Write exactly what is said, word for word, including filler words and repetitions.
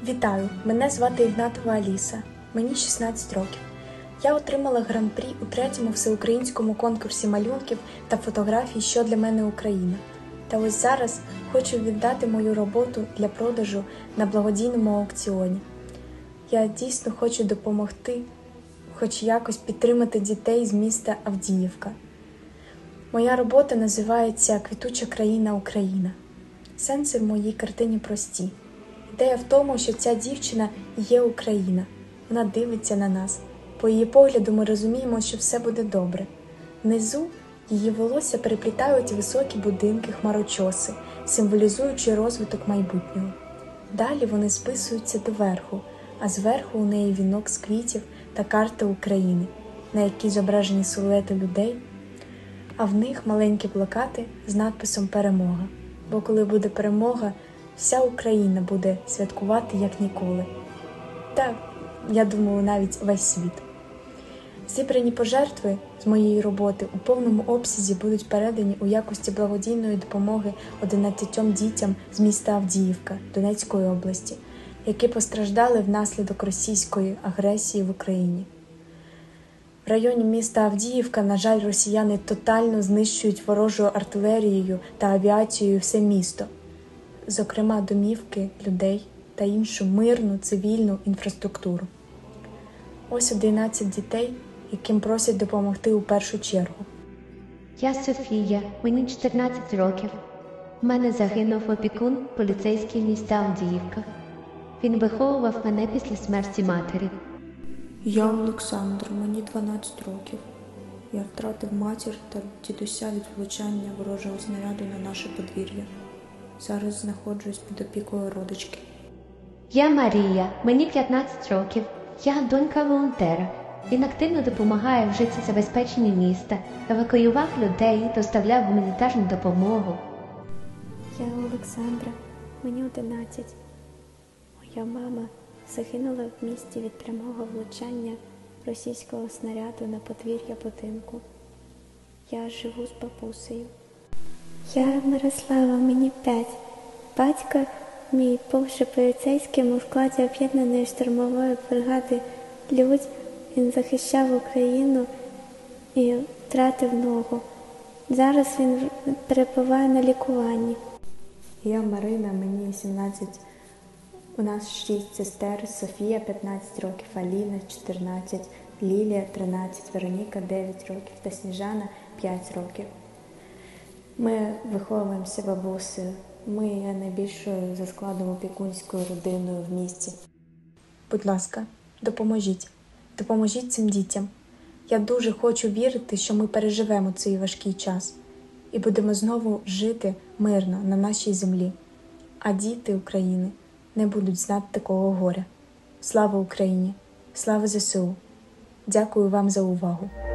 Вітаю! Мене звати Ігнатова Аліса. Мені шістнадцять років. Я отримала гран-прі у третьому всеукраїнському конкурсі малюнків та фотографій «Що для мене Україна». Та ось зараз хочу віддати мою роботу для продажу на благодійному аукціоні. Я дійсно хочу допомогти, хоч якось підтримати дітей з міста Авдіївка. Моя робота називається «Квітуча країна Україна». Сенси в моїй картині прості. Ідея в тому, що ця дівчина є Україна. Вона дивиться на нас. По її погляду ми розуміємо, що все буде добре. Внизу її волосся переплітають високі будинки хмарочоси, символізуючи розвиток майбутнього. Далі вони списуються доверху, а зверху у неї вінок з квітів та карта України, на якій зображені силуети людей, а в них маленькі плакати з надписом «Перемога». Бо коли буде перемога, вся Україна буде святкувати як ніколи. Та, я думаю, навіть весь світ. Зібрані пожертви з моєї роботи у повному обсязі будуть передані у якості благодійної допомоги одинадцятьом дітям з міста Авдіївка Донецької області, які постраждали внаслідок російської агресії в Україні. В районі міста Авдіївка, на жаль, росіяни тотально знищують ворожою артилерією та авіацією все місто, зокрема домівки, людей та іншу мирну цивільну інфраструктуру. Ось одинадцять дітей, яким просять допомогти у першу чергу. Я Софія, мені чотирнадцять років. У мене загинув опікун поліцейський міста Авдіївка. Він виховував мене після смерті матері. Я Олександр, мені дванадцять років. Я втратив матір та дідуся від влучання ворожого снаряду на наше подвір'я. Зараз знаходжусь під опікою родички. Я Марія, мені п'ятнадцять років. Я донька волонтера. Він активно допомагає в життєзабезпеченні міста, евакуював людей, доставляв гуманітарну допомогу. Я Олександра, мені одинадцять. Моя мама загинула в місті від прямого влучання російського снаряду на подвір'я будинку. Я живу з бабусею. Я Мирослава, мені п'ять. Батько мій бувший поліцейським у складі об'єднаної штурмової бригади «Людь». Він захищав Україну і втратив ногу. Зараз він перебуває на лікуванні. Я Марина, мені сімнадцять. У нас шість сестер: Софія п'ятнадцять років, Аліна чотирнадцять, Лілія тринадцять, Вероніка дев'ять років та Сніжана п'ять років. Ми виховуємося бабусею. Ми є найбільшою за складом опікунською родиною в місті. Будь ласка, допоможіть. Допоможіть цим дітям. Я дуже хочу вірити, що ми переживемо цей важкий час і будемо знову жити мирно на нашій землі, а діти України не будуть знати такого горя. Слава Україні! Слава ЗСУ! Дякую вам за увагу!